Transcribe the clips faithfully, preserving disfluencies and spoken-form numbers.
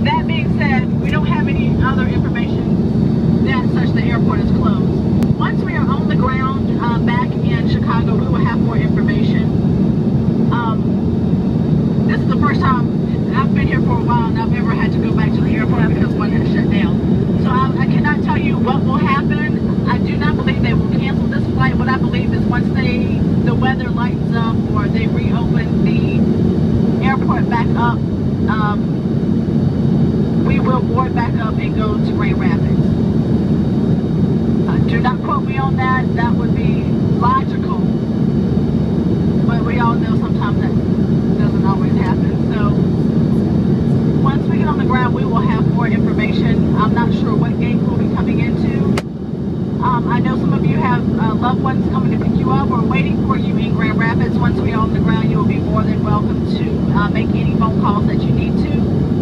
That being said, we don't have any other information that such the airport is closed. Once we are on the ground uh, back in Chicago, we will have more information. Um, this is the first time I've been here for a while and I've ever had to go back to the airport because one has shut down. So I, I cannot tell you what will happen. I do not believe they will cancel this flight. What I believe is once they the weather lights up or they reopen the airport back up, um, we will board back up and go to Grand Rapids. Uh, do not quote me on that. That would be logical. But we all know sometimes that doesn't always happen. So once we get on the ground, we will have more information. I'm not sure what gate we'll be coming into. Um, I know some of you have uh, loved ones coming to pick you up or waiting for you in Grand Rapids. Once we are on the ground, you will be more than welcome to uh, make any phone calls that you need to.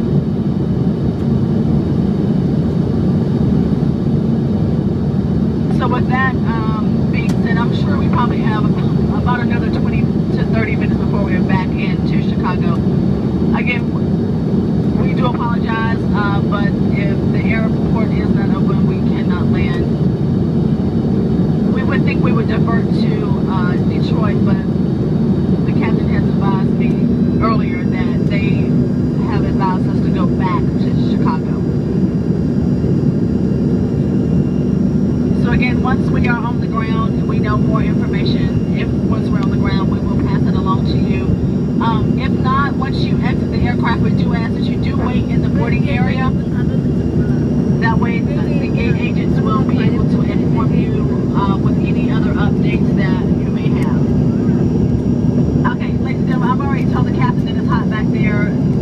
So with that um, being said, I'm sure we probably have about another twenty to thirty minutes before we're back into Chicago. Again, we do apologize, uh, but if the airport is not open, we cannot land. We would think we would divert to uh, Detroit, but the captain has advised me earlier that they have advised us to go back to Chicago. So again, once we are on the ground and we know more information, if once we're on the ground, we will pass it along to you. Um, if not, once you exit the aircraft, we do ask that you do wait in the boarding area. That way, the, the gate agents will be able to inform you uh, with any other updates that you may have. Okay, ladies and gentlemen, I've already told the captain that it's hot back there.